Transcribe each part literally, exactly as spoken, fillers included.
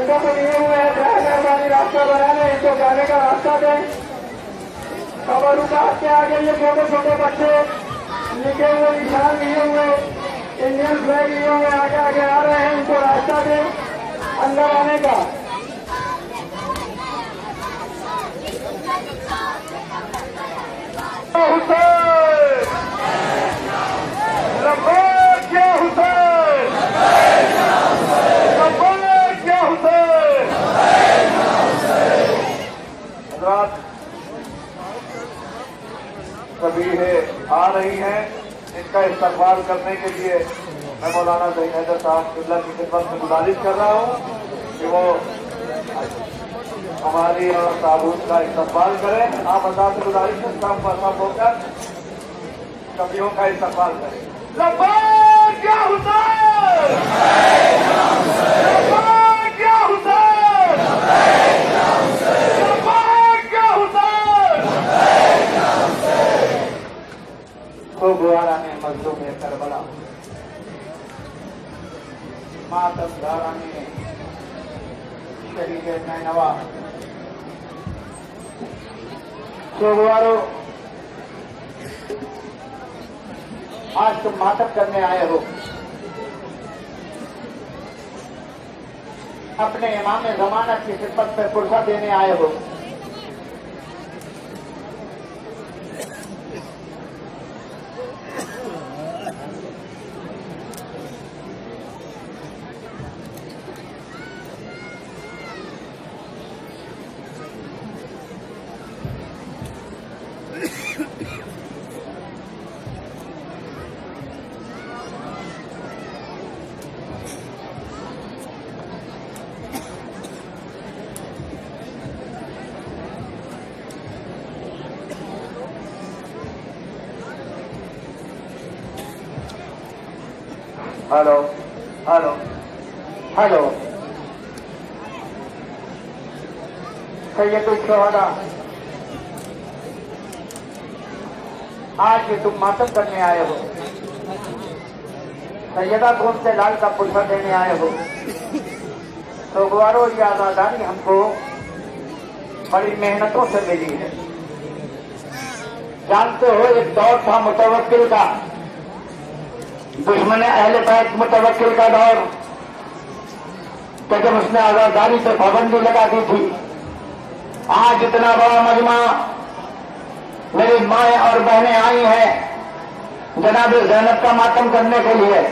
डंडों को लिए हुए हैं, मेहरबानी रास्ता बनाने, इनको जाने का रास्ता दें। कबरू का के आगे ये छोटे छोटे बच्चे लिखे हुए निशान लिए हुए इंडियन फ्लैग लिए हुए आगे आगे आ रहे हैं, इनको रास्ता दें अंदर आने का। हुसैन लब्बैक या हुसैन, लब्बैक या हुसैन। हज़रात सभी है आ रही हैं, इनका इस्तकबाल करने के लिए मैं मौलाना ज़हीन हैदर साहब किबला की खिदमत में गुजारिश कर रहा हूँ कि वो हमारी और ताबूत का इस्तकबाल करें। आप अल्लाह से गुजारिश है सब सब होकर सभियों का इस्तकबाल करें। लब्बैक या हुसैन, लब्बैक या हुसैन, लब्बैक या हुसैन। खूब गुआरा में मजलूम है करबला, मातम धारा में शहीद नैनवा। सोगवारो आज तुम मातम करने आए हो, अपने इमाम ज़मानत की खिदमत में पुरसा देने आए हो। हेलो हेलो हेलो सैयदुल शुहदा, आज ये तुम मातम करने आए हो, सैयदा कौम से लाल का पुरसा देने आए हो। तो गुवारो ये आजादारी हमको बड़ी मेहनतों से मिली है। जानते हो एक दौर था मुतवक्किल का, दुश्मन अहले बैत मुतवक्किल का दौर, तो जब उसने आजादारी पे पाबंदी लगा दी थी। आज इतना बड़ा मजमा मेरी माएँ और बहनें आई हैं जनाब ज़ैनब का मातम करने के लिए,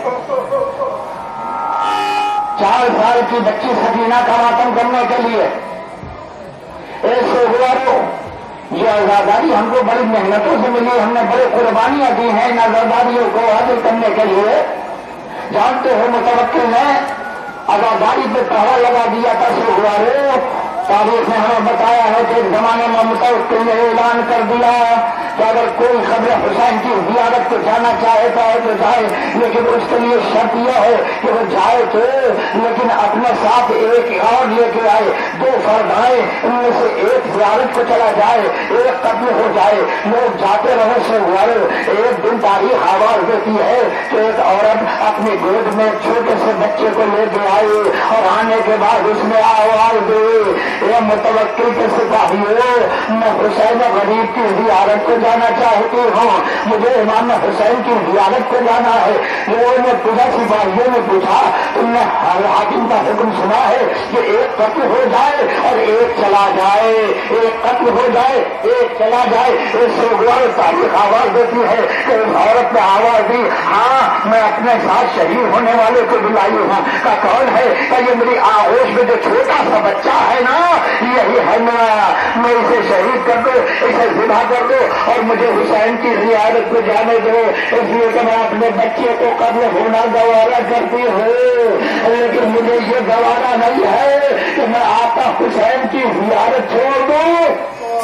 चार साल की बच्ची सकीना का मातम करने के लिए। ऐसे हुआ तो ये आजादारी हमको बड़ी मेहनतों से मिली, हमने बड़ी कुर्बानियां दी हैं इन आजादारियों को हासिल करने के लिए। जानते हो मुतवक्किल ने आजादारी पे पहरा लगा दिया था। सुगवारो तारीख ने हमें बताया है कि एक जमाने में मुतवक्किल ने ऐलान कर दिया कि अगर कोई खबर हुसैन की ज़ियारत को जाना चाहता है तो जाए, लेकिन उसके लिए शर्त यह है कि वो जाए तो लेकिन अपने साथ एक और लेके आए, दो फर्द आए, इनमें से एक ज़ियारत को चला जाए, एक कत्ल हो जाए। लोग जाते रहे सुगवारो। एक दिन तारीख आवाज देती है कि एक औरत अपनी गोद में छोटे से बच्चे को लेके आई और आने के बाद उसने आवाज दी, ये मुतवक्किल के सिपाहियों, मैं हुसैन गरीब की ज़ियारत को जाना चाहती हूँ, मुझे इमाम हुसैन की ज़ियारत को जाना है। लोगों ने पूछा, सिपाहियों ने पूछा, तुमने हाकिम का हुक्म सुना है कि एक कत्ल हो जाए और एक चला जाए, एक कत्ल हो जाए एक चला जाए। सुगवारो तारीख आवाज देती है कि उस औरत ने आवाज दी, हाँ मैं अपने साथ शहीद होने वाले को बुलाई हूँ। का कौन है? का ये मेरी आगोश में जो छोटा सा बच्चा है ना, यही है ना, मैं इसे शहीद कर दो, इसे ज़िबा कर दो और मुझे हुसैन की ज़ियारत को जाने दो। इसलिए कि मैं अपने बच्चे को कब्र होना गवारा करती हूँ, लेकिन मुझे ये गवारा नहीं है कि मैं आपका हुसैन की ज़ियारत छोड़ दूँ।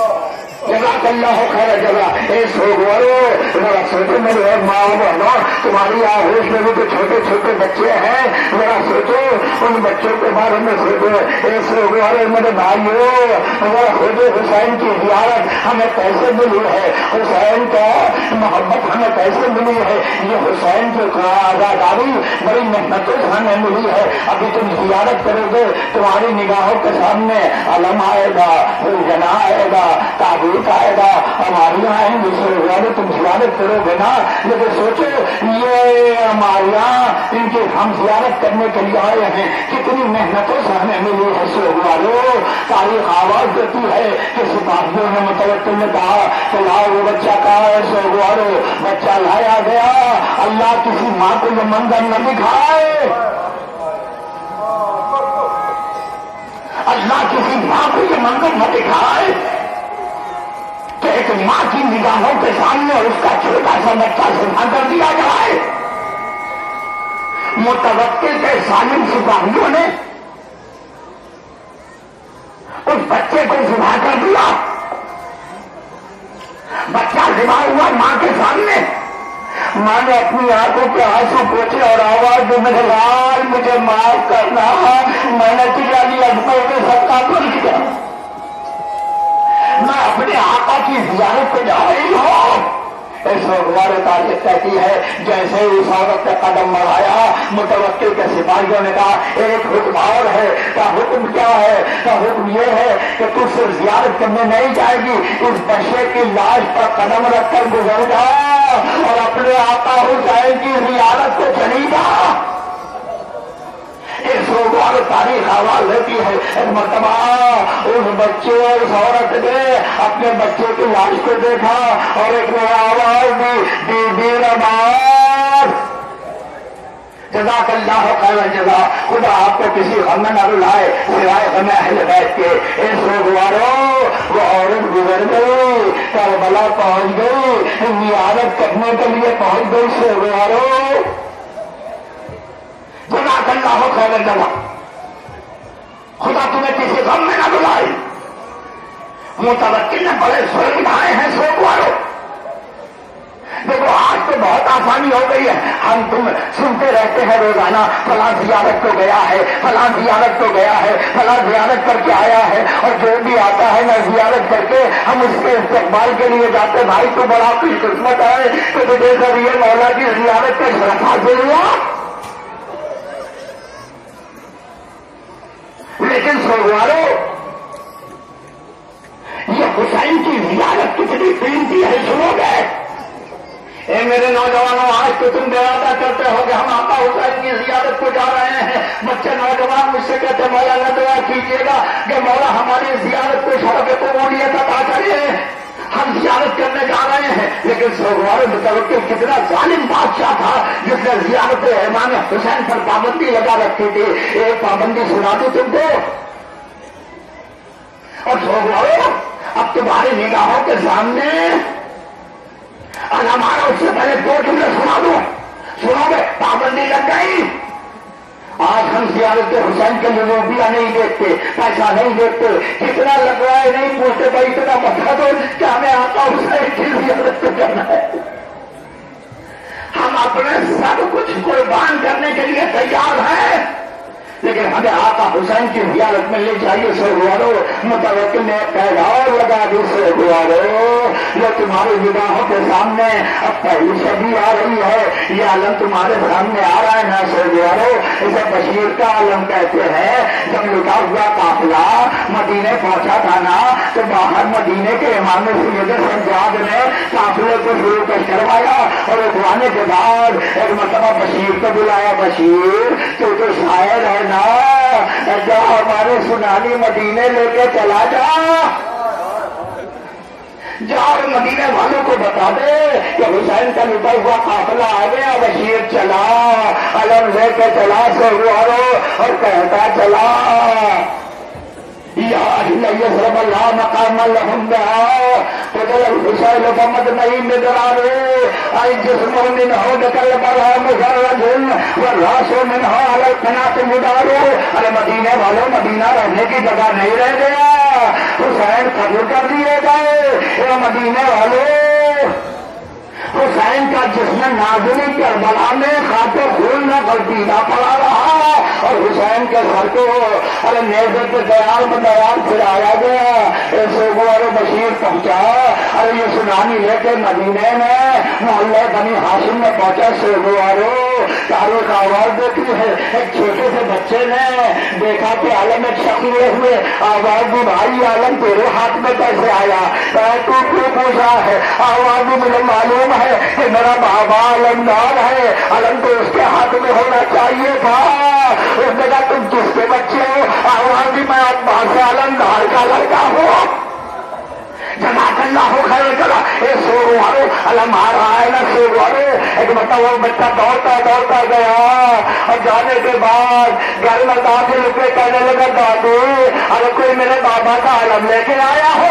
جزاک اللہ خیر جزا. اے سوگوارو ذرا سوچو میرے ماں بہنوں, تمہاری آغوش میں بھی تو چھوٹے چھوٹے بچے ہیں, ذرا سوچو ان بچوں کے بارے میں سوچو. اے سوگوارو میرے بھائیو ذرا سوچو, حسین کی زیارت ہمیں کیسے ملی ہے, حسین کا محبت ہمیں کیسے ملی ہے. یہ حسین کی آزاداری بڑی محنتوں سے ہمیں ملی ہے. ابھی تم زیارت کرو گے, تمہاری نگاہوں کے سامنے علم آئے گا, جنا آئے گا, تعبیر آئے گا, ہماری آئیں گے. تم زیارت کرو گے نا, لیکن سوچو یہ ہمارے یہاں ان کی ہم زیارت کرنے کے لیے آئے ہیں, کتنی محنتوں سے ہمیں ملی ہے. سوگوارو تاریخ آواز دیتی ہے کہ سپاہیوں نے متوکل نے کہا کہ لاؤ وہ بچہ کہا ہے. سوگوارو بچہ لایا گیا. اللہ کسی ماں کو یہ منظر نہ دکھائے, اللہ کسی ماں کو یہ منظر نہ دکھائے کہ ایک ماں کی نگاہوں کے سامنے اس کا چھوٹا سا بچہ سنا کر دیا جائے. متوکل کے ظالم سپاہیوں نے اس بچے کو ذبح کر دیا. بچہ ذبح ہوا ماں کے سامنے. ماں نے اپنی آنکھوں کے آنسو پوچھے اور آواز دے, میرے لال مجھے معاف کرنا, میں نے تجاری اجمل میں سب کا بھول کیا, میں اپنے آقا کی زیارت پہ جا رہی ہوں. اس سوگوار تاریخ کہتی ہے جیسے اس عورت نے قدم بڑھایا, متوکل کے سپاہیوں نے کہا ایک حکم اور ہے. کا حکم کیا ہے؟ کا حکم یہ ہے کہ تو صرف زیارت کرنے نہیں جائے گی, اس بچے کی لاش پر قدم رکھ کر گزر جا اور اپنے آقا حسین کی زیارت کو چلی جا. اس سوگوار تاریخ آواز دیتی ہے ایک مرتبہ اس بچے اس عورت نے اپنے بچے کی لاش کو دیکھا اور ایک نیا آواز دی, بی بی رباب. جزاک اللہ خیر جزا. خدا آپ کو کسی غم میں نہ رلائے سوائے غم اہل بیت کے. اس سوگوارو وہ عورت گزر گئی, کربلا پہنچ گئی, زیارت کرنے کے لیے پہنچ گئی. سوگوارو جزاک اللہ خیر جزا. خدا تمہیں کسی غم میں نہ بلائے. متوکل نے بڑے سوئے اٹھائے ہیں. سوگوارو دیکھو آج تو بہت آسانی ہو گئی ہے, ہم تم سنتے رہتے ہیں روزانہ فلاں زیارت کو گیا ہے, فلاں زیارت کو گیا ہے, فلاں زیارت کر کے آیا ہے, اور جو بھی آتا ہے نا زیارت کر کے ہم اس کے استقبال کے لیے جاتے. بھائی تو بڑا خوش قسمت ہے کہ تجھے ذریعے مولا کی زیارت کا شرف حاصل ہوا. لیکن سوگوارو یہ حسین کی زیارت کتنی قیمتی ہے سنو گے. اے میرے نوجوانوں, آج تو تم ارادہ کرتے ہو کہ ہم آقا حسین کی زیارت کو جا رہے ہیں. بچے نوجوان مجھ سے کہتے مولا اللہ دعا کیجیے گا کہ مولا ہماری زیارت کو شرف قبولیت عطا کرے, ہم زیارت کرنے جا رہے ہیں. لیکن سوگوار متوکل کتنا ظالم بادشاہ تھا جس نے زیارت امام حسین پر پابندی لگا رکھی تھی. ایک پابندی سنا دی تم کو. اور سوگوارو اب تمہاری نگاہوں کے سامنے ہمارا اس سے پہلے دو جملے سنا دو, سنو گے. پابندی لگ گئی. آج ہم زیارت حسین کے لیے روپیہ نہیں دیکھتے, پیسہ نہیں دیکھتے, کتنا لگوا ہے نہیں پوچھتے. بھائی اتنا بتا دو کہ ہمیں آقا حسین کی زیارت کو کرنا ہے. ہم اپنے سب کچھ قربان کرنے کے لیے تیار ہیں, لیکن ہمیں آقا حسین کی زیارت میں لے جائیے. سوگوارو متوکل نے پیغام لگا دی. سوگوارو جو تمہاری نگاہوں کے سامنے اب پہلی صدی آ رہی ہے, یہ عالم تمہارے سامنے آ رہا ہے نا. سوگوارو اسے بشیر کا عالم کہتے ہیں. جب لٹا ہوا قافلہ مدینے پہنچا تھا نا تو باہر مدینے کے امام سید سجاد نے قافلے کو شروع کر کروایا اور اٹھوانے کے بعد ایک مرتبہ بشیر کو بلایا. بشیر تو تو شاعر ہے نا, جا ہمارے سنانی مدینے لے کے چلا جا, جا اور مدینے والوں کو بتا دے کہ حسین کا لٹا ہوا قافلہ آ گیا. بشیر چلا, علم لے کے چلا سوگوارو اور کہتا چلا یا یضرب اللہ مقام لهم بها فجل الحسین فمد نہیں مدرارے اي جسم منه دکل بلا مجرد والراس منه على القناة مدارو. ارے مدینے والوں, مدینہ رہنے کی جگہ نہیں رہ گیا. حسین قتل کر دیے گئے. اے مدینے والے، حسین کا جسم نازلی کربلا میں خاطر خون نہ غلطیدہ پڑا رہا اور حسین کے سر کو ارے نیزے کے دیال میں دیال پھرایا گیا. ایسے وہ ارے بشیر پہنچا، ارے یہ سنانی لے کے مدینے میں محلے بنی ہاشم میں پہنچا. سوگوارو تاریخ آواز دیتی ہے. ایک چھوٹے سے بچے نے دیکھا کہ عالم ایک شخص لیے ہوئے آواز دی، بھائی عالم تیرے ہاتھ میں کیسے آیا؟ تو کیوں پوچھا ہے؟ آواز بھی مجھے معلوم ہے کہ میرا بابا علمدار ہے، علم تو اس کے ہاتھ میں ہونا چاہیے تھا. اس نے کہا تم کس کے بچے ہو؟ آواز بھی میں عباس سے علمدار کا لڑکا ہوں. جزاک اللہ خیر. چلا اے سوگوارو علم آ رہا ہے نا سوگوارو. ایک مطلب وہ بچہ دوڑتا دوڑتا گیا اور جانے کے بعد گھر میں داخل پہ کہنے لگا دادو ارے کوئی میرے بابا کا علم لے کے آیا ہے؟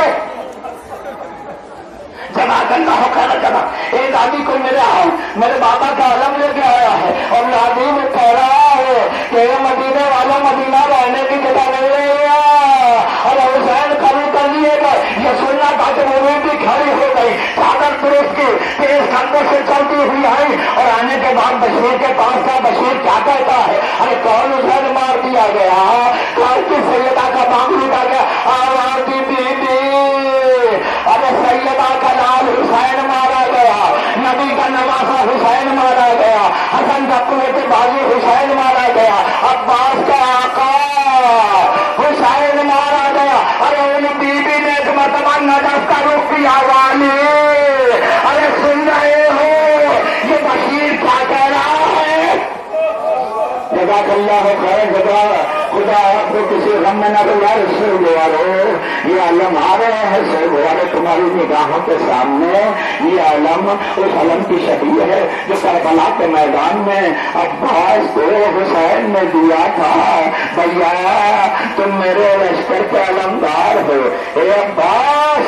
جزاک اللہ خیر. چلا اے دادی کوئی میرے آؤ میرے بابا کا علم لے کے آیا ہے. اور دادی میں کہہ رہا ہے کہ مدینے والا مدینہ رہنے کی جگہ نہیں رہے گا. اور حسین قبول کر لیے گئے. یہ سننا تھا کہ وہ بھی کھڑی ہو گئی چادر درست کی تیز کندھوں سے چلتی ہوئی آئی اور آنے کے بعد بشیر کے پاس تھا. بشیر کیا کہتا ہے؟ ارے کون حسین مار دیا گیا؟ کون کی سیدہ کا بام لوٹا گیا؟ آواز دی بی بی ارے سیدہ کا لال حسین مارا گیا، نبی کا نواسا حسین مارا گیا، حسن کا قوت بازی حسین مارا گیا، عباس کا آقا حسین مارا گیا. ارے ان بیوی نے ایک مرتبہ نجف کا رخ کیا. والی ارے سن رہے ہو یہ بشیر کیا کہہ رہا ہے؟ جزاک اللہ خیر. جگہ خدا آپ کو کسی غم میں نہ گزار. سوگوارو یہ علم آ رہے ہیں. سوگوارو تمہاری نگاہوں کے سامنے یہ علم اس علم کی شبیہ ہے جو کربلا کے میدان میں عباس کو حسین نے دیا تھا. بھیا تم میرے لشکر کے علمدار ہو. اے عباس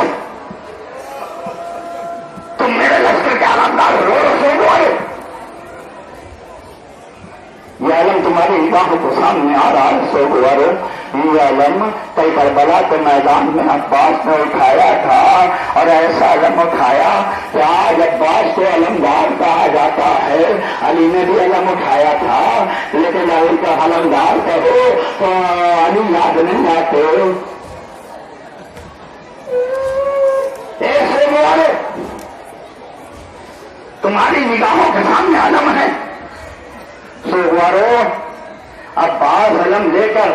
تم میرے لشکر کے علمدار ہو. سوگوارو یہ علم تمہاری نگاہوں کے سامنے آ رہا ہے. سوگوارو یہ علم کئی کربلا کے میدان میں عباس نے اٹھایا تھا اور ایسا علم اٹھایا کہ آج عباس کو علمدار کہا جاتا ہے. علی نے بھی علم اٹھایا تھا لیکن علی کا علمدار کہو تو علی یاد نہیں آتے. سوگوارو تمہاری نگاہوں کے سامنے علم ہے. سوگوارو عباس علم لے کر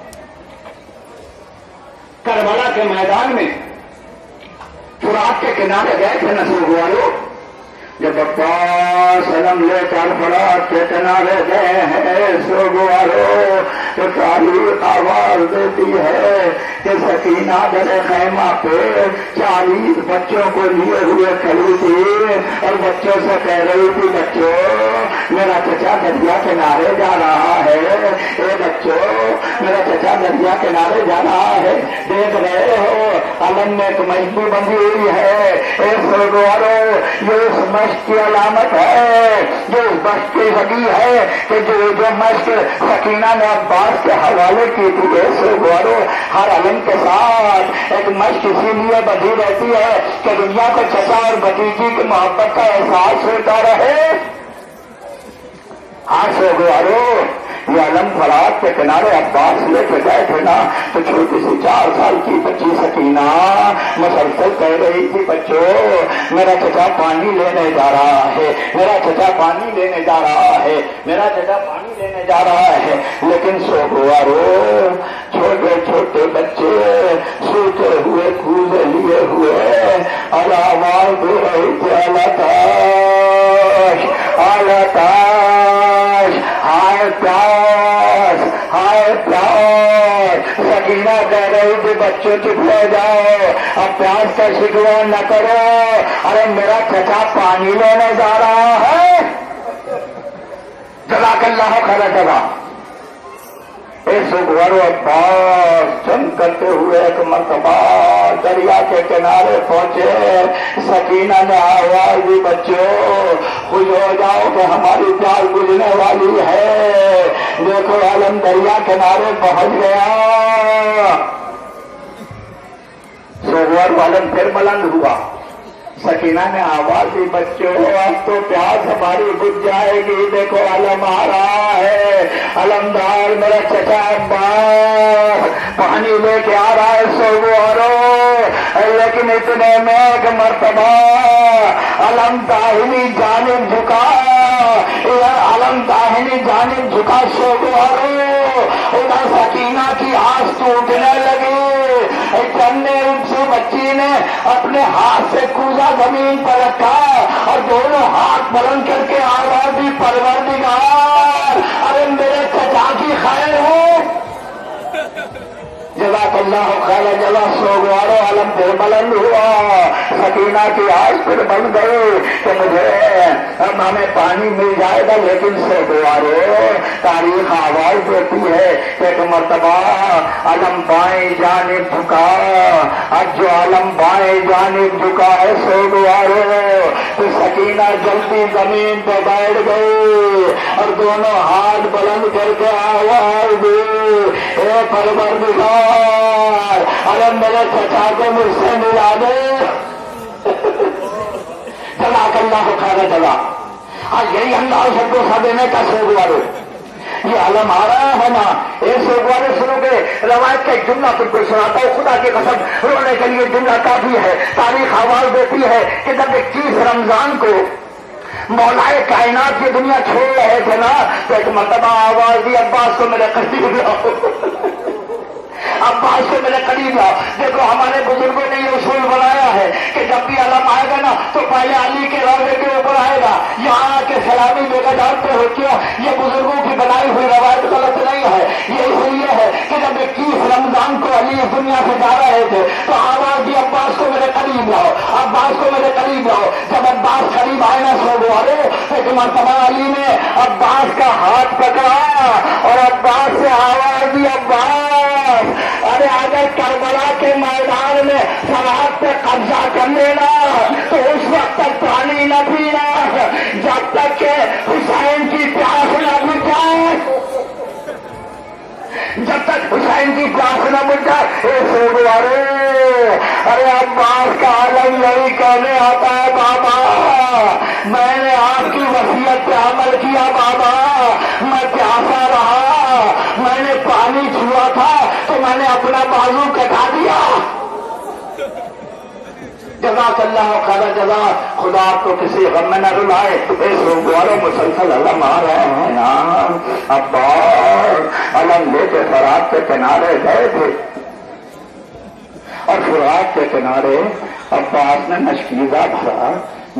کربلا کے میدان میں فرات کے کنارے گئے تھے نا. سوگوارو جب عباس علم لے کر فرات کے کنارے گئے ہیں سوگوارو تو تاریخ آواز دیتی ہے کہ سکینہ در خیمہ پہ چالیس بچوں کو لیے ہوئے کھڑی تھی اور بچوں سے کہہ رہی تھی بچوں میرا چچا دریا کنارے جا رہا ہے. اے بچوں میرا چچا دریا کنارے جا رہا ہے. دیکھ رہے ہو علم میں ایک مشق بندھی ہوئی ہے. اے سوگوارو یہ اس مشق کی علامت ہے، جو اس مشق کی حقیقت ہے کہ جو جو مشق سکینہ نے عباس کے حوالے کی تھی. سوگوارو ہر علم کے ساتھ ایک مشق اسی لیے بدھی رہتی ہے کہ دنیا کو چچا اور بھتیجی کی محبت کا احساس ہوتا رہے. ہاں سوگوارو یہ علم فرات کے کنارے عباس لے کے گئے تھے نا تو چھوٹی سی چار سال کی بچی سکینہ مسلسل کہہ رہی تھی بچوں میرا چچا پانی لینے جا رہا ہے، میرا چچا پانی لینے جا رہا ہے، میرا چچا پانی لینے جا رہا ہے. لیکن سوگوارو چھوٹے چھوٹے بچے سوتے ہوئے کوزے لیے ہوئے اور آواز دے رہی تھی الاتاش الاتاش ہائے پیاس ہائے پیاس. سکینہ کہہ رہی تھی بچوں چپ ہو جاؤ اب پیاس کا شکوہ نہ کرو. ارے میرا چچا پانی لینے جا رہا ہے. جزاک اللہ خیر. جگہ سوگوارو عباس جنگ کرتے ہوئے ایک مرتبہ دریا کے کنارے پہنچے. سکینہ نے آواز دی بچوں خوش ہو جاؤ کہ ہماری پیار بجھنے والی ہے. دیکھو عالم دریا کنارے پہنچ گیا. علم پھر بلند ہوا. سکینہ نے آواز دی بچوں اب تو پیاس ہماری بجھ جائے گی. دیکھو علم آ رہا ہے. علمدار میرا چچا عباس پانی لے کے آ رہا ہے سوگوارو. لیکن اتنے میں ایک مرتبہ علم داہنی جانب جھکا. علم داہنی جانب جھکا سوگوارو. ادھر سکینہ کی آس ٹوٹنے لگی. چنے سے بچی نے اپنے ہاتھ سے کوزا زمین پر رکھا اور دونوں ہاتھ بلند کر کے آواز دی پروردگار ارے میرے چچا کی خیر ہو. جزاک اللہ خیر جزا. سوگوارو علم پھر بلند ہوا. سکینہ کی آج پھر بن گئی کہ مجھے اب ہمیں پانی مل جائے گا. لیکن سوگوارو تاریخ آواز دیتی ہے کہ ایک مرتبہ علم بائیں جانب جھکا. اب جو علم بائیں جانب جھکا ہے سوگوارو تو سکینہ جلدی زمین پہ بیٹھ گئی اور دونوں ہاتھ بلند کر کے آواز دی اے پروردگار ارے میرے چچا کو مجھ سے ملا دے. جزاک اللہ خیر جزا. آج یہی اللہ سب کو سا دینے کا سوگوارو. یہ علم آ رہا ہے نا. یہ سوگوارو سنو گے روایت کا ایک جملہ تم کو سناتا ہوں. خدا کی قسم رونے کے لیے جملہ کافی ہے. تاریخ آواز دیتی ہے کہ جب اکیس رمضان کو مولائے کائنات کی دنیا چھوڑ رہے تھے نا تو ایک مرتبہ آواز دی عباس کو میرے قریب لاؤ. عباس کو میرے قریب لاؤ. دیکھو ہمارے بزرگوں نے یہ اصول بنایا ہے کہ جب بھی علم آئے گا نا تو پہلے علی کے روضے کے اوپر آئے گا. یہاں آ کے سلامی دے کر جانتے ہو کیوں یہ بزرگوں کی بنائی ہوئی روایت غلط نہیں ہے. یہ اس لیے ہے کہ جب اکیس رمضان کو علی اس دنیا سے جا رہے تھے تو آواز دی عباس کو میرے قریب لاؤ. عباس کو میرے قریب لاؤ. جب عباس قریب آئے نا سوگوارو ایک مرتبہ علی نے عباس کا ہاتھ پکڑا اور عباس سے آواز دی عباس ارے اگر کربلا کے میدان میں سرحد پہ قبضہ کر لینا تو اس وقت تک پانی نہ پینا جب تک کہ حسین کی پیاس نہ بجھ جائے. جب تک حسین کی پیاس نہ بجھ جائے. سوگوارو ارے عباس کا علم یہی کہنے آتا ہے بابا میں نے آپ کی وصیت پہ عمل کیا. بابا میں پیاسا رہا. میں نے پانی چھوا تھا تو میں نے اپنا بازو کٹا دیا. جزاک اللہ خیر جزا. خدا آپ کو کسی غم میں نہ رلائے. سوگوارو مسلسل علم آ رہے ہیں یار. عباس علم لے کے فرات کے کنارے گئے تھے اور فرات کے کنارے عباس نے مشکیزہ بھرا.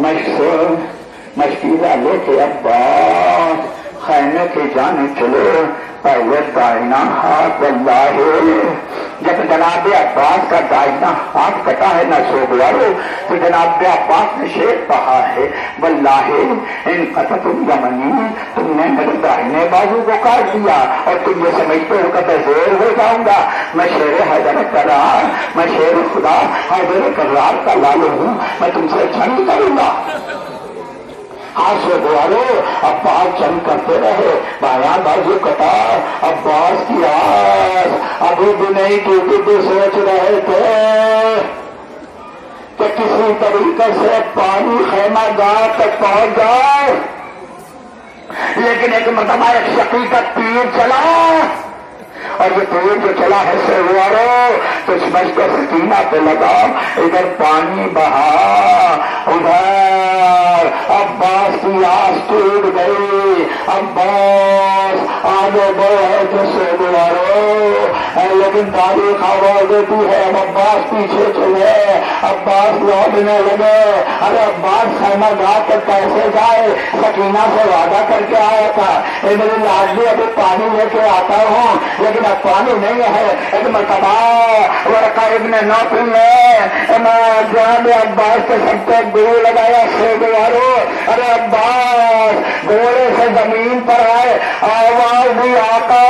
مشکیزہ لے کے عباس خیمے کی جانب چلے. پہلے دائنا ہاتھ واللہ جب جناب عباس کا دائنا ہاتھ کٹا ہے نہ سوگوارو تو جناب عباس نے شعر پڑھا ہے واللہ ان قطعتم یمنی تم نے میرے دائنے بازو کو کاٹ دیا اور تم یہ سمجھتے ہو کہ میں زیر ہو جاؤں گا. میں شیر حیدر کرار میں شیر خدا حیدر کرار کا لالو ہوں. میں تم سے جنگ کروں گا. آج سوگوارو عباس جنگ کرتے رہے. بایاں بازو کٹا. عباس کی آس ابھی بھی نہیں ٹوٹی بھی سوچ رہے تھے کہ کسی طریقے سے پانی خیمہ گاہ تک پہنچ جائے. لیکن ایک مرتبہ ایک شقی کا تیر چلا اور یہ تیر جو چلا ہے سوگوارو تو اس مجھ کو سکینہ پہ لگا. ادھر پانی بہا ادھر عباس کی آس ٹوٹ گئی. عباس آگے بڑھے تو سوگوارو لیکن تاریخ آواز دیتی ہے اب عباس پیچھے چلے. عباس لوٹنے لگے. ارے عباس خیمہ گاہ تک کیسے جائے؟ سکینہ سے وعدہ کر کے آیا تھا اے میری لاڈلی ابھی پانی لے کے آتا ہوں لیکن اب پانی نہیں ہے. ایک مرتبہ ورقہ ابن نوفل نے جناب عباس کے سب پہ گرو لگایا. سوگوارو ارے عباس گھوڑے سے زمین پر آئے. آواز دی آقا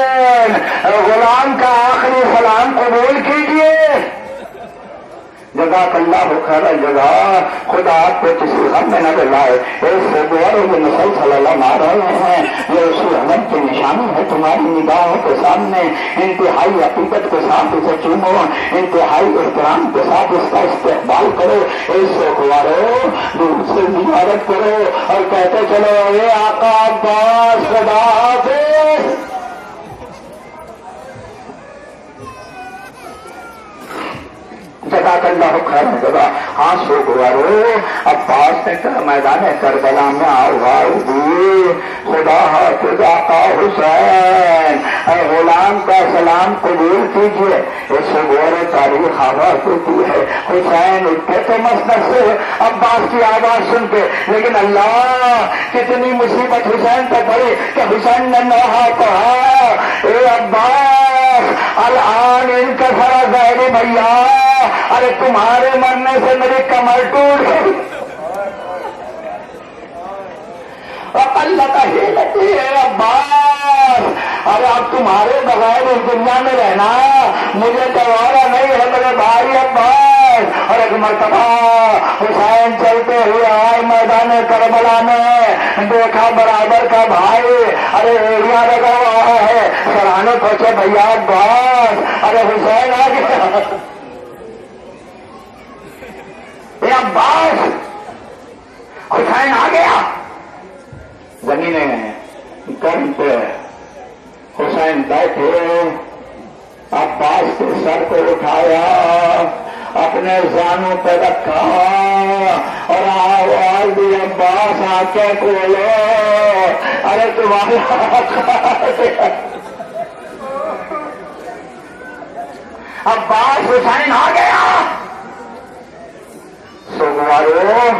حسین غلام کا آخری سلام قبول کیجیے. جزاک جزاک اللہ خیر الجزا، خدا آپ کو کسی غم میں نہ ڈلائے۔ ایسے گواروں میں مسلسل علم آ رہے ہیں، یہ اسی عمل کی نشانی ہے تمہاری نگاہوں کے سامنے۔ انتہائی عقیدت کے ساتھ اسے چومو، انتہائی احترام کے ساتھ اس کا استقبال کرو، ایسے گواروں دور سے زیارت کرو اور کہتے چلو اے آقا عباس خدا حافظ۔ جزاک اللہ خیر الجزا۔ ہاں سو گوارو عباس نے کہا میدان کربلا میں آواز دی، خدا حافظ آقا حسین، اے غلام کا سلام قبول کیجئے۔ ایسے گوارو تاریخ آواز دیتی ہے، حسین اٹھے تو مسند سے عباس کی آواز سن کے، لیکن اللہ کتنی مصیبت حسین پہ پڑی کہ حسین نے نوحہ کہا، اے عباس الان ان کا سرا ظاہری بھیا، ارے تمہارے مرنے سے میری کمر ٹوٹ گئی، اللہ کا ہیلتی ہے عباس، ارے اب تمہارے بغیر اس دنیا میں رہنا مجھے گوارا نہیں ہے میرے بھائی عباس۔ اور ایک مرتبہ حسین چلتے ہوئے آئے میدان کربلا میں، دیکھا برابر کا بھائی ارے ایریا لگا ہوا ہے، سراہنے پہنچے بھیا عباس، ارے حسین آ گیا، اے عباس حسین آ گیا۔ زمینیں گرم پہ حسین بیٹھے، عباس کے سر کو اٹھایا، اپنے زانوں پہ رکھا اور آواز دی، عباس آنکھیں کھولو، ارے تمہارا عباس حسین آ گیا۔ سوگوارو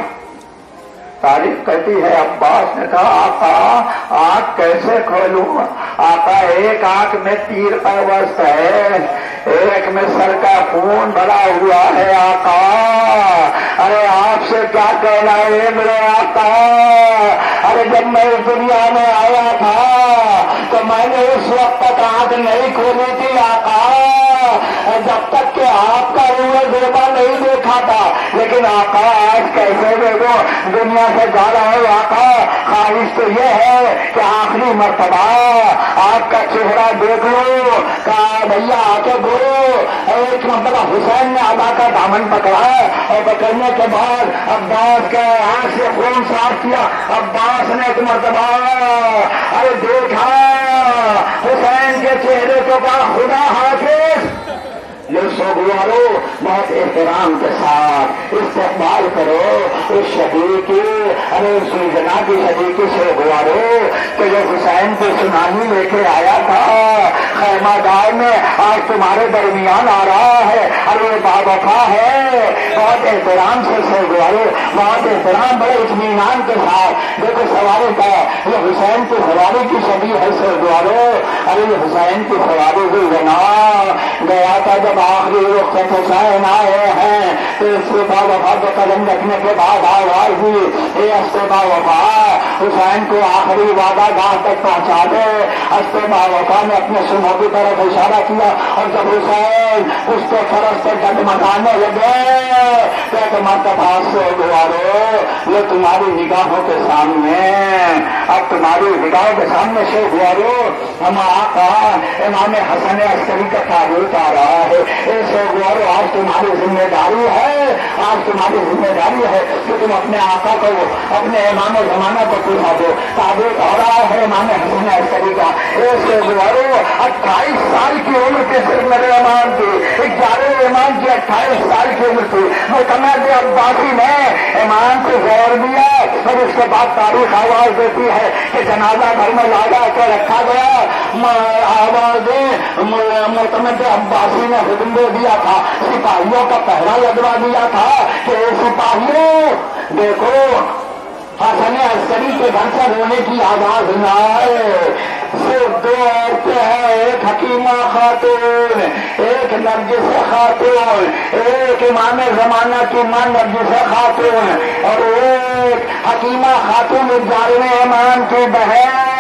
تاریخ کہتی ہے عباس نے کہا آقا آنکھ کیسے کھولوں؟ آقا ایک آنکھ میں تیر پیوست ہے، ایک میں سر کا خون بھرا ہوا ہے آقا، ارے آپ سے کیا کہنا ہے میرے آقا، ارے جب میں اس دنیا میں آیا تھا تو میں نے اس وقت تک آنکھ نہیں کھولی تھی آقا، جب تک کہ آپ کا روح زیبا نہیں دیکھا تھا، لیکن آقا آج کیسے دیکھو دنیا سے جا رہا ہے آقا، خواہش تو یہ ہے کہ آخری مرتبہ آپ کا چہرہ دیکھ لو، کہا بھیا آ کے بولو۔ ایک مرتبہ حسین نے آقا کا دامن پکڑا اور پکڑنے کے بعد عباس کے آنکھ سے خون صاف کیا، عباس نے ایک مرتبہ ارے دیکھا حسین کے چہرے کو، کہا خدا حافظ۔ یہ سوگوارو بہت احترام کے ساتھ استقبال کرو اس شبی کی، ارے اس جنا کی شبی کی سوگوارو کہ جو حسین کو سنانی لے کے آیا تھا خیمہ گاہ میں، آج تمہارے درمیان آ رہا ہے، ارے باوفا ہے، بہت احترام سے سوگوارو، بہت احترام بڑے اطمینان کے ساتھ دیکھو سواری کا، یہ حسین کی سواری کی شبی ہے سوگوارو، ارے یہ حسین کی سواری ہوئی جنا گیا تھا جب آخری وقت حسین آئے ہیں تو استفا وفا کو قدم رکھنے کے بعد آواز دی، اے استفا وفا حسین کو آخری وعدہ گاہ تک پہنچا دے۔ استفا وفا نے اپنے سنوں کی طرف اشارہ کیا اور جب حسین اس کے فرش سے ڈگمگانے لگے تو مرتبہ سے گوارو یہ تمہاری نگاہوں کے سامنے، اب تمہاری نگاہوں کے سامنے سے گوارو ہم آقا امام حسن عسکری کا تعلق آ رہا ہے۔ ایسے گوارو آج تمہاری ذمہ داری ہے، آج تمہاری ذمہ داری ہے کہ تم اپنے آقا کو اپنے امام زمانہ کو پوچھا دو، تعلق آ رہا ہے امام حسن عسکری کا۔ ایسے گوارو اٹھائیس سال کی عمر کے صرف میرے امام کی، گیارہ امام کی اٹھائیس سال کی عمر تھی، متمد عباسی نے امام کو غور دیا اور اس کے بعد تاریخ آواز دیتی ہے کہ جنازہ گھر میں لایا کے رکھا گیا، آواز متمد عباسی نے حکم دے دیا تھا، سپاہیوں کا پہرا لگوا دیا تھا کہ سپاہیوں دیکھو حسن عسکری کے گھر سے رونے کی آواز نہ آئے، صرف دو عورتیں ہیں، ایک حکیمہ خاتون، ایک نرگس خاتون، ایک امام زمانہ کی ماں نرگس خاتون اور ایک حکیمہ خاتون گیارہویں امام کی بہن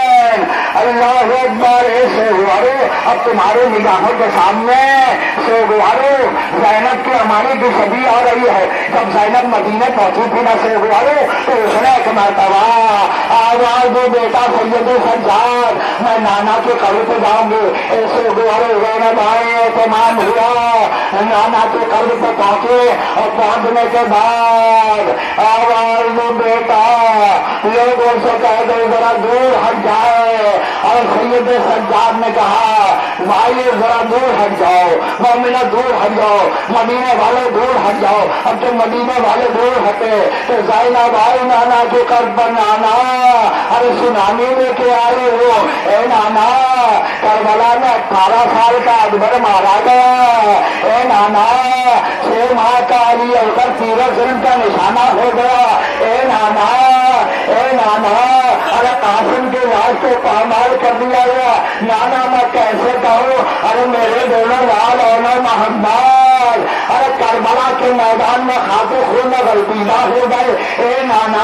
हुसैन। अल्लाह अकबर। ऐसे गुवारो अब तुम्हारे निगाहों के सामने से गुवारो ज़ैनब की हमारी की सभी आ रही है। जब ज़ैनब मदीने पहुंची थी ना से गुवारो तो उसने एक मरतबा आवाज दो बेटा सैयद सज्जाद मैं नाना के कब्र पे जाऊंगी। ऐसे गुवारो ज़ैनब आए तमाम हुआ नाना के कब्र पे पहुंचे और पहुंचने के बाद आवाज दो बेटा लोगों से कह दो जरा दूर हट जाए। और सैयद सज्जाद ने कहा भाई जरा दूर हट जाओ, मोमिना दूर हट जाओ, मदीने वाले दूर हट जाओ। अब तो मदीने वाले दूर हटे तो ज़ैनब भाई नाना के कब्र पर नाना अरे सुनामी लेके आए हो। ए नाना करबला में अठारह साल का अकबर मारा गया। ए नाना छह माह का अली होकर तीरथ जुल्म का निशाना हो गया। ए नाना ए नाना अरे कासिम के वास्ते पामाल कर दिया गया। नाना मैं कैसे कहूँ अरे मेरे दोनों लाल और मोहम्मद अरे करबला के मैदान में खाते खून में गलतीना हो गए। ए नाना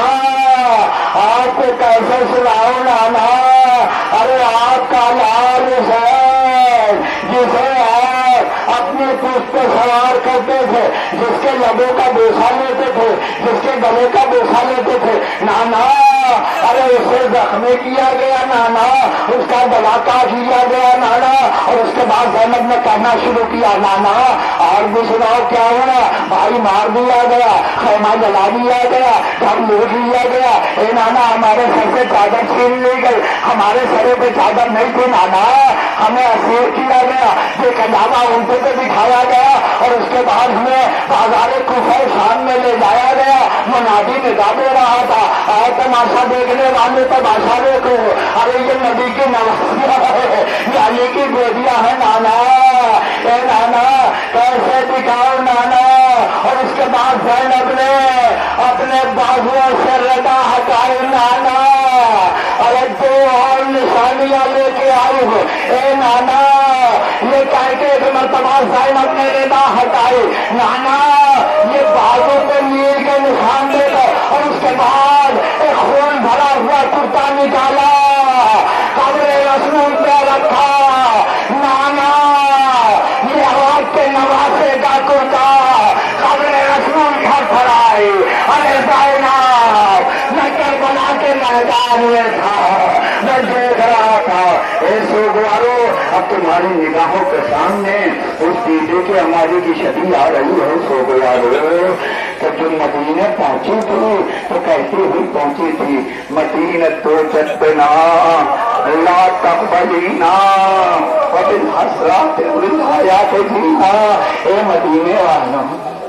आपको कैसे सुनाओ नाना अरे आपका लाल हुसैन जिसे आप अपनी पुष्प पे सवार करते थे, जिसके लबों का बोसा लेते थे, जिसके गले का बोसा लेते थे नाना अरे उसे जख्मी किया गया नाना, उसका गलाका किया गया नाना। और उसके बाद ज़ैनब ने कहना शुरू किया नाना और भी सुनाओ क्या हुआ। भाई मार दिया गया, खैमा जला दिया गया, घर लूट लिया गया। ए नाना हमारे सर से चादर छीन ली गई, हमारे सरे पे चादर नहीं थी नाना, हमें असीर किया गया, ये कजामा उल्टे पे बिठाया गया और उसके बाद हमें बाजारे कुफर शाम में ले जाया गया। मुनादी निगाह दे रहा था और तमाशा देखने वाले तमाशा देखो अरे ये नबी की नवाजियां है, अली की बेटियां है नाना। ए नाना कैसे दिखाओ नाना। और उसके बाद ज़ैनब ने अपने बाजुओं से रदा हटाई नाना। अरे दो और निशानियां लेके आई हो। ए नाना ये कह के एक मरतबा ज़ैनब ने रदा हटाई नाना ये बाजू पे नील के निशान दे दो। और उसके बाद एक खून भरा हुआ कुर्ता निकाला, कब्र रसूल पे रखा नाना। ये आपके नवासे का कुर्ता कब्र रसूल घर पर आए। अरे ज़ैनब मैं करबला के मैदान में था, मैं देख रहा था। ऐसे गुवारो अब तुम्हारी निगाहों के सामने उस दीदी के हमारी की शदी आ रही है। सो गुवारो तो जो मदीने पहुंची थी तो कैसी हुई पहुंची थी। मदीने तो जतना ला तकबलीना वबिल हसरात हयात जीना। ए मदीने वालों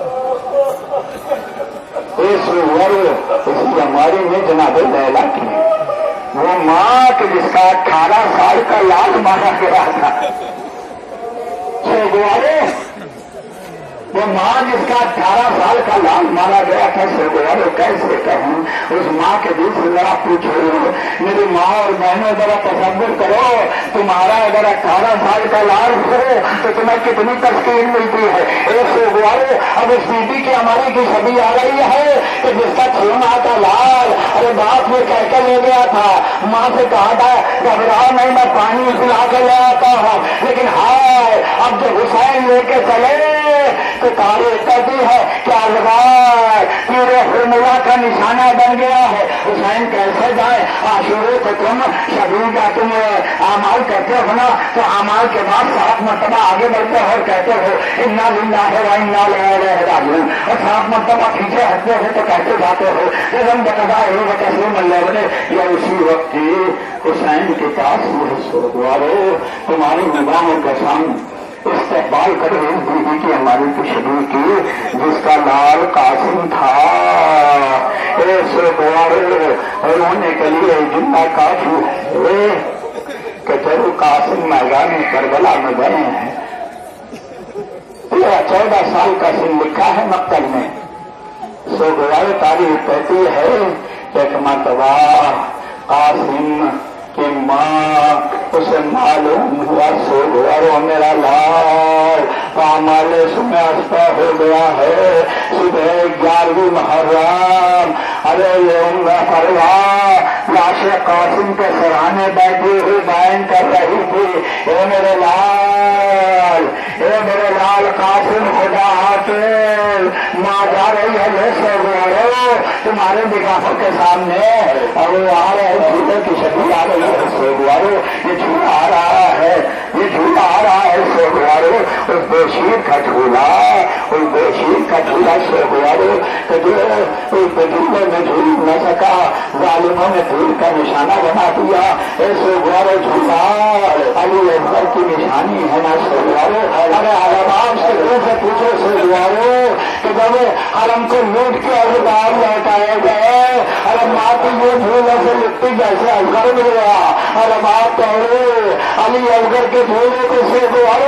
इसकी हमारी में जनाब लैला की वो माँ के जिसका अठारह साल का लाल मारा गया था। गुवारे वो माँ जिसका अठारह साल का लाल मारा गया था। गुवारे कैसे कहूँ उस माँ के दिल से जरा पूछो मेरी माँ और बहनों जरा तसव्वुर करो तुम्हारा अगर अठारह साल का लाल हो तो तुम्हें कितनी तस्कीन मिलती है। एक सौ गुवारे अब इस बीबी की हमारी की सभी आ रही है कि जिसका छह माह का लाल अरे बाप ये कह के ले गया था। माँ से कहा था घबराओ नहीं मैं पानी पिला के ले आता हूँ। लेकिन हाय अब जो हुसैन लेके चले तो तारीफ कहती है क्या लगाए पूरे फॉर्मूला का निशाना बन गया है। हुसैन कैसे जाए आशुरे से तुम शबीर का तुम आमाल करते हो ना तो आमाल के बाद सात मरतबा आगे बढ़ते हो और कहते हो इन्ना लिल्लाहि व इन्ना इलैहि राजिऊन। और सात मरतबा पीछे हटते हो तो कहते जाते हो जब बता हो कैसे मल्ले या उसी वक्त हुसैन के पास गुवारो तुम्हारी निगाहों के सामने इस्तेमाल कर रही बीवी की हमारी की शबीर की जिसका लाल कासिम था। ऐसे गुवारे रोने के लिए जितना काफी है कि जरूर कासिम मैदान करबला में गए हैं। तेरह चौदह साल का सिन लिखा है मक्तल में। सो गुवारे तारीफ कहती है एक मरतबा कासिम कि माँ उसे मालूम हुआ। सो गुवारो मेरा लाल आमाल सुमेस्ता हो गया है। सुबह ग्यारहवीं मुहर्रम, अरे ये उम्र परवाह लाशे कासिम के सराहने बैठी हुई बयान कर रही थी, ए मेरे लाल, ए मेरे लाल कासिम खुदा हाफिज, माँ जा रही है ले से तुम्हारे निगाहों के सामने, और वो आ रहे हैं झूले की शक्ल आ रही है सोगवारो, ये झूला आ रहा है, ये झूला आ रहा है सोगवारो, उस बेशीर का झूला, उस बेशीर का झूला सोगवारो, तो जो उस झूले में झूल न सका, जालिमों ने धूल का निशाना बना दिया। ए सोगवारो झूला अली अकबर की निशानी है ना सोगवारो। अरे आलमाम से से पूछो सोगवारो कि जब हरम को लूट के अजदार लौटाए गए, अरे माती ये झूले से लिपटी जैसे अजगर मिल गया। अरे बात कहो अली अजगर के झूले को सोगवारो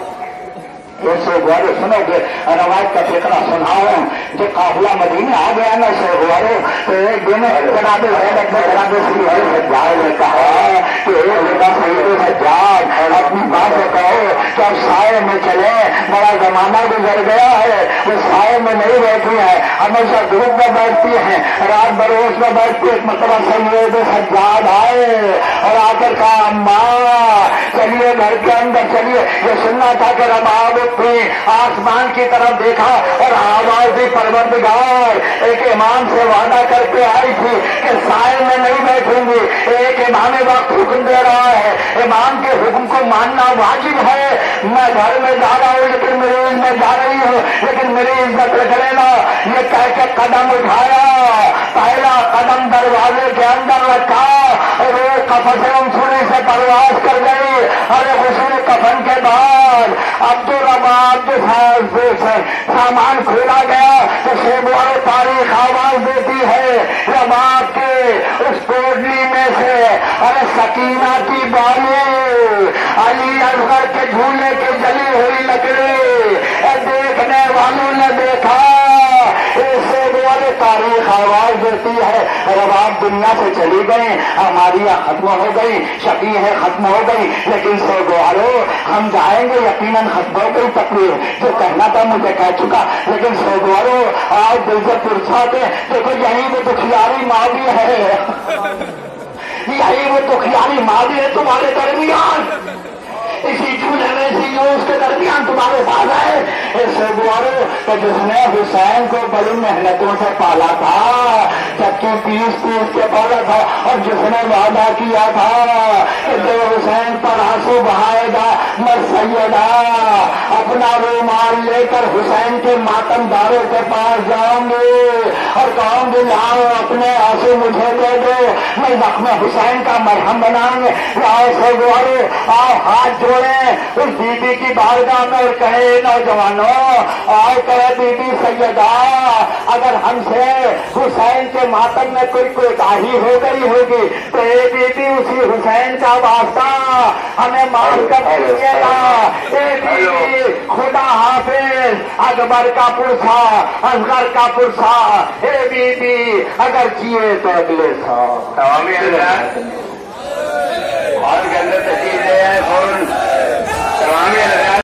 सोगवारो सुनोगे, रवायत का फिक्रा सुनाओ। जो काफिला मदीने आ गया ना सोगवारो, तो एक दिन जनाब जनाब श्री हरि सज्जाद ने कहा कि एक बेटा सैयद सज्जाद अपनी बात को कहो कि अब साए में चले, बड़ा जमाना गुजर गया है, वो साए में नहीं बैठी है, हमेशा धूप में बैठती है, रात बरोज में बैठती है। मतलब सैयद सज्जाद आए और आकर कहा अम्मा चलिए घर के अंदर चलिए। ये सुनना था कि रबाब थी, आसमान की तरफ देखा और आवाज दी परवरदिगार एक इमाम से वादा करके आई थी कि साए में नहीं बैठूंगी। एक इमाम वक्त हुक्म दे रहा है, इमाम के हुक्म को मानना वाजिब है। मैं घर में जा रहा हूँ लेकिन मेरी में जा रही हूँ, लेकिन मेरी इज्जत रख लेना। ये कह के कदम उठाया, पहला कदम दरवाजे के अंदर रखा और वो कफन सुनी से परवाज कर गई। अरे हुस्न कफन के बाद अब तो रबाब के सामान खोला गया तो शेबवार तारीख आवाज देती है रबाब के उस कोडली में से, अरे सकीना की बाली अली असगर के झूले की जली हुई लकड़ी देखने वालों ने देखा। इससे वाले तारीख आवाज देती है रबाब दुनिया से चली गई, हमारी खत्म हो गई, शकी है खत्म हो गई, लेकिन सोगवारो हम जाएंगे यकीनन खत्म हो गई तकलीफ। जो कहना था मुझे कह चुका, लेकिन सोगवारो आज दिल से पुरसाते देखो यही वो दुखियारी माँ भी है, यही वो दुखियारी माँ भी है तुम्हारे दरमियान, इसी झूले में इसी यूस के दरमियान तुम्हारे पास है। सोगवारो तो जिसने हुसैन को बड़ी मेहनतों से पाला था, चक्की पीस पीस के पाला था, और जिसने वादा किया था कि जो हुसैन पर आंसू बहाएगा मैं सैयदा अपना रुमाल लेकर हुसैन के मातमदारों के पास जाऊंगी और कहूंगी लाओ अपने आंसू मुझे दे दो, मैं जख्म हुसैन का मरहम बनाऊंगे। लाओ सोगवारो आओ हाथ जोड़े उस बीबी की बारगाह में और कहे नौजवानों आओ, कहे बीबी सैयदा अगर हमसे हुसैन के मातम में कोई कोताही हो गई होगी तो ये बीबी उसी हुसैन का वास्ता हमें माफ कर दीजिएगा। ए बीबी खुदा हाफिज अकबर का पुरसा असगर का पुरसा, ए बीबी अगर जिए तो अगले साल बहुत गंदे चीजें हैं, तमाम